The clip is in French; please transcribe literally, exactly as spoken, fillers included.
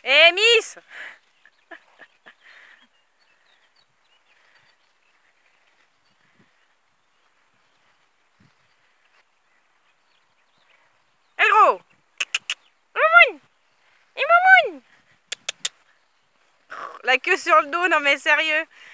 Eh, Miss! El gros! Moumoune! Et Moumoune! La queue sur le dos, non mais sérieux!